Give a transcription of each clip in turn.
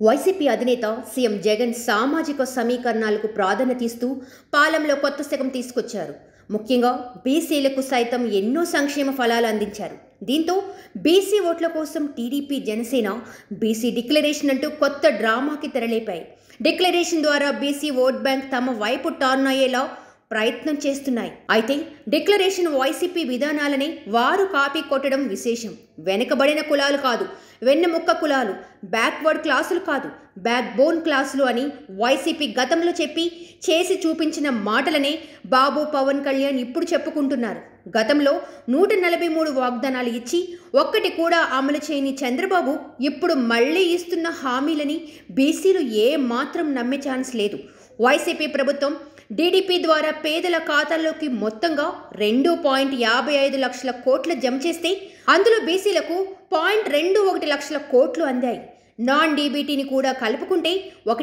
YCP అధినేత CM Jagan సామాజిక సమీకరణాలకు ప్రాధాన్యత ఇస్తూ పాలెంలో కొత్త శకం తీసుకొచ్చారు. ముఖ్యంగా బీసీలకు సైతం ఎన్నో సంక్షేమ ఫలాలు అందించారు. దీంతో బీసీ ఓట్ల కోసం టీడీపీ, జనసేన బీసీ డిక్లరేషన్ అంటూ కొత్త డ్రామాకి తెరలేపాయి. డిక్లరేషన్ ద్వారా బీసీ ఓట్ బ్యాంక్ తమ వైపు టర్న్ అయ్యేలా ప్రయత్నం చేస్తున్నాయి. అయితే డిక్లరేషన్ వైసీపీ విధానాలనే వారు కాపీ కొట్టడం విశేషం. వెనుకబడిన కులాలు కాదు, వెన్నెముక్క కులాలు, బ్యాక్వర్డ్ క్లాసులు కాదు, బ్యాక్ బోన్ క్లాసులు అని వైసీపీ గతంలో చెప్పి చేసి చూపించిన మాటలనే బాబు, పవన్ కళ్యాణ్ ఇప్పుడు చెప్పుకుంటున్నారు. గతంలో 143 వాగ్దానాలు ఇచ్చి ఒక్కటి కూడా అమలు చేయని చంద్రబాబు ఇప్పుడు మళ్లీ ఇస్తున్న హామీలని బీసీలు ఏ మాత్రం నమ్మే ఛాన్స్ లేదు. వైసీపీ ప్రభుత్వం డీడీపీ ద్వారా పేదల ఖాతాల్లోకి మొత్తంగా 2.55 లక్షల కోట్ల జమ చేస్తే అందులో బీసీలకు 0.21 లక్షల కోట్లు అందాయి. నాన్ డీబీటీని కూడా కలుపుకుంటే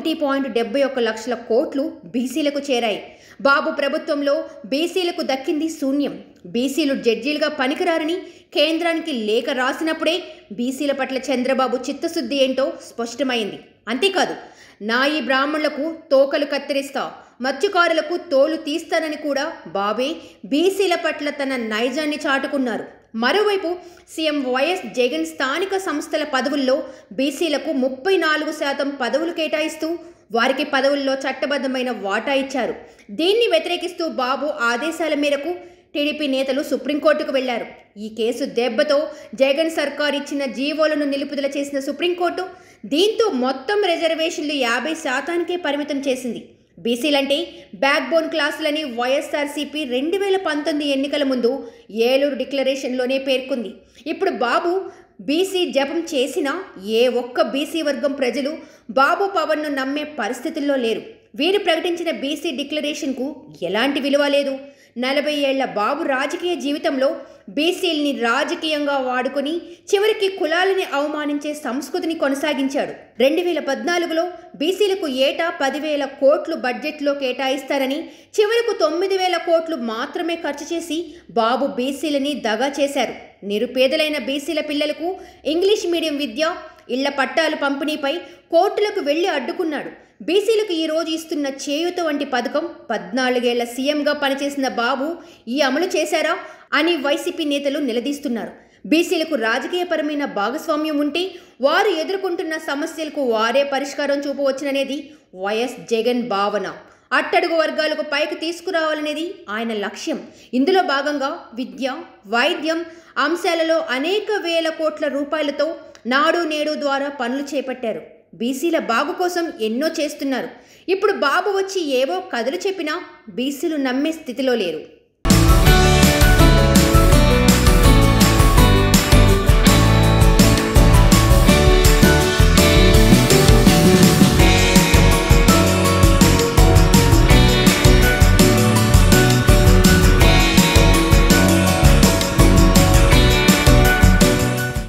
1.71 లక్షల కోట్లు బీసీలకు చేరాయి. బాబు ప్రభుత్వంలో బీసీలకు దక్కింది శూన్యం. బీసీలు జడ్జీలుగా పనికిరారని కేంద్రానికి లేఖ రాసినప్పుడే బీసీల పట్ల చంద్రబాబు చిత్తశుద్ధి ఏంటో స్పష్టమైంది. అంతేకాదు, నాయి బ్రాహ్మణులకు తోకలు కత్తిరిస్తా, మత్స్యకారులకు తోలు తీస్తానని కూడా బాబే బీసీల పట్ల తన నైజాన్ని చాటుకున్నారు. మరోవైపు సీఎం వైఎస్ జగన్ స్థానిక సంస్థల పదవుల్లో బీసీలకు 34% పదవులు కేటాయిస్తూ వారికి పదవుల్లో చట్టబద్ధమైన వాటా ఇచ్చారు. దీన్ని వ్యతిరేకిస్తూ బాబు ఆదేశాల మేరకు టీడీపీ నేతలు సుప్రీంకోర్టుకు వెళ్లారు. ఈ కేసు దెబ్బతో జగన్ సర్కార్ ఇచ్చిన జీవోలను నిలుపుదల చేసిన సుప్రీంకోర్టు దీంతో మొత్తం రిజర్వేషన్లు 50%కే పరిమితం చేసింది. బీసీలంటే బ్యాక్ బోన్ క్లాసులని వైఎస్ఆర్సీపీ 2019 ఎన్నికల ముందు ఏలూరు డిక్లరేషన్లోనే పేర్కొంది. ఇప్పుడు బాబు బీసీ జపం చేసినా ఏ ఒక్క బీసీ వర్గం ప్రజలు బాబు, పవన్ను నమ్మే పరిస్థితుల్లో లేరు. వీరు ప్రకటించిన బీసీ డిక్లరేషన్కు ఎలాంటి విలువ లేదు. 40 ఏళ్ల బాబు రాజకీయ జీవితంలో బీసీల్ని రాజకీయంగా వాడుకొని చివరికి కులాలని అవమానించే సంస్కృతిని కొనసాగించాడు. 2014లో బీసీలకు ఏటా 10,000 కోట్లు బడ్జెట్లో కేటాయిస్తారని చివరకు 9,000 కోట్లు మాత్రమే ఖర్చు చేసి బాబు బీసీలని దగా చేశారు. నిరుపేదలైన బీసీల పిల్లలకు ఇంగ్లీష్ మీడియం విద్య, ఇళ్ల పట్టాలు పంపిణీపై కోర్టులకు వెళ్లి అడ్డుకున్నాడు. బీసీలకు ఈరోజు ఇస్తున్న చేయూత వంటి పథకం 14 ఏళ్ల సీఎంగా పనిచేసిన బాబు ఈ అమలు చేశారా అని వైసీపీ నేతలు నిలదీస్తున్నారు. బీసీలకు రాజకీయపరమైన భాగస్వామ్యం ఉంటే వారు ఎదుర్కొంటున్న సమస్యలకు వారే పరిష్కారం చూపవచ్చుననేది వైఎస్ జగన్ భావన. అట్టడుగు వర్గాలకు పైకి తీసుకురావాలనేది ఆయన లక్ష్యం. ఇందులో భాగంగా విద్య, వైద్యం అంశాలలో అనేక వేల కోట్ల రూపాయలతో నాడు నేడు ద్వారా పనులు చేపట్టారు. బీసీల బాగు కోసం ఎన్నో చేస్తున్నారు. ఇప్పుడు బాబు వచ్చి ఏవో కథలు చెప్పినా బీసీలు నమ్మే స్థితిలో లేరు.